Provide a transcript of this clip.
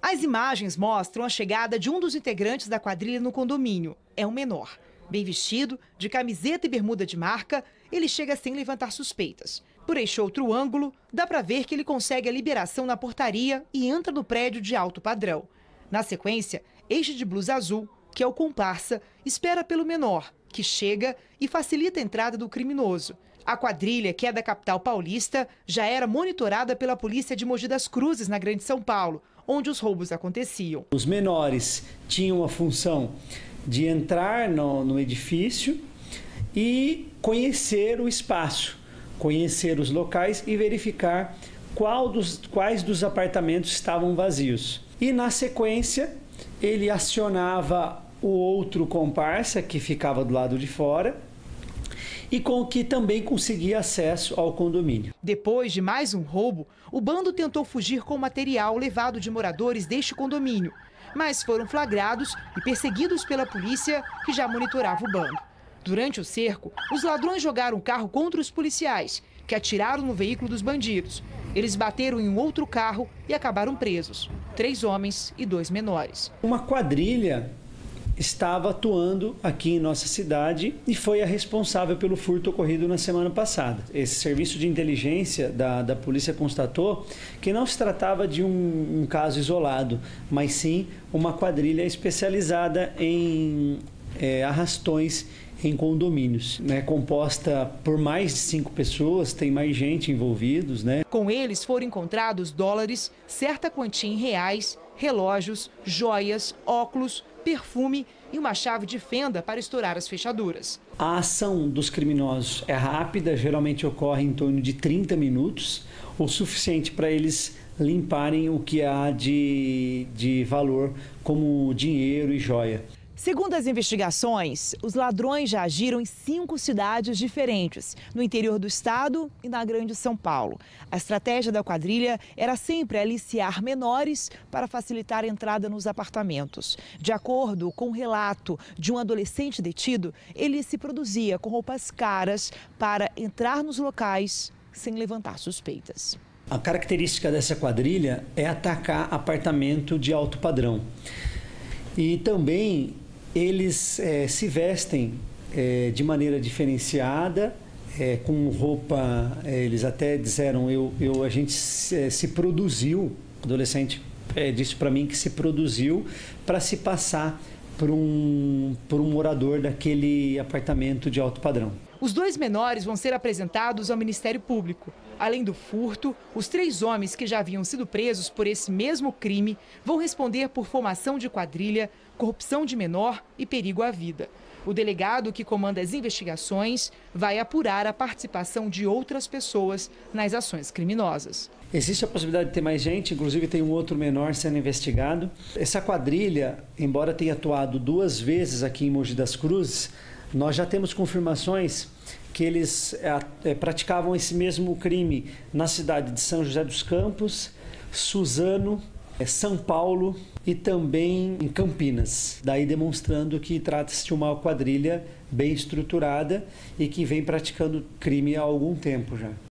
As imagens mostram a chegada de um dos integrantes da quadrilha no condomínio. É um menor. Bem vestido, de camiseta e bermuda de marca, ele chega sem levantar suspeitas. Por este outro ângulo, dá para ver que ele consegue a liberação na portaria e entra no prédio de alto padrão. Na sequência, este de blusa azul, que é o comparsa, espera pelo menor, que chega e facilita a entrada do criminoso. A quadrilha, que é da capital paulista, já era monitorada pela polícia de Mogi das Cruzes, na Grande São Paulo, onde os roubos aconteciam. Os menores tinham a função de entrar no edifício e conhecer o espaço, conhecer os locais e verificar quais dos apartamentos estavam vazios. E na sequência, ele acionava o outro comparsa que ficava do lado de fora e com que também conseguia acesso ao condomínio. Depois de mais um roubo, o bando tentou fugir com material levado de moradores deste condomínio, mas foram flagrados e perseguidos pela polícia, que já monitorava o bando. Durante o cerco, os ladrões jogaram o carro contra os policiais, que atiraram no veículo dos bandidos. Eles bateram em um outro carro e acabaram presos. 3 homens e 2 menores. Uma quadrilha estava atuando aqui em nossa cidade e foi a responsável pelo furto ocorrido na semana passada. Esse serviço de inteligência da polícia constatou que não se tratava de um caso isolado, mas sim uma quadrilha especializada em arrastões em condomínios, composta por mais de 5 pessoas, tem mais gente envolvidos, Com eles foram encontrados dólares, certa quantia em reais, relógios, joias, óculos, perfume e uma chave de fenda para estourar as fechaduras. A ação dos criminosos é rápida, geralmente ocorre em torno de 30 minutos, o suficiente para eles limparem o que há de valor, como dinheiro e joia. Segundo as investigações, os ladrões já agiram em 5 cidades diferentes, no interior do estado e na Grande São Paulo. A estratégia da quadrilha era sempre aliciar menores para facilitar a entrada nos apartamentos. De acordo com o relato de um adolescente detido, ele se produzia com roupas caras para entrar nos locais sem levantar suspeitas. A característica dessa quadrilha é atacar apartamento de alto padrão. E também eles se vestem de maneira diferenciada, com roupa, eles até disseram, a gente se produziu, o adolescente disse para mim que se produziu para se passar por um morador daquele apartamento de alto padrão. Os 2 menores vão ser apresentados ao Ministério Público. Além do furto, os 3 homens que já haviam sido presos por esse mesmo crime vão responder por formação de quadrilha, corrupção de menor e perigo à vida. O delegado que comanda as investigações vai apurar a participação de outras pessoas nas ações criminosas. Existe a possibilidade de ter mais gente, inclusive tem um outro menor sendo investigado. Essa quadrilha, embora tenha atuado 2 vezes aqui em Mogi das Cruzes, nós já temos confirmações que eles praticavam esse mesmo crime na cidade de São José dos Campos, Suzano, São Paulo e também em Campinas. Daí demonstrando que trata-se de uma quadrilha bem estruturada e que vem praticando crime há algum tempo já.